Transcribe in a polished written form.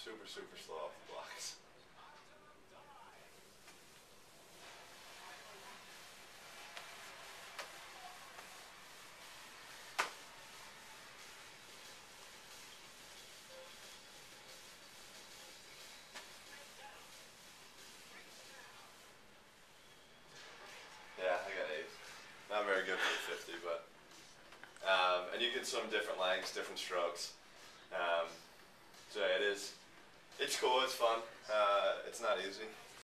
super, super slow off the blocks. Yeah, I got 8. Not very good for the 50, but and you can swim different lengths, different strokes. So yeah, it's cool, it's fun. It's not easy.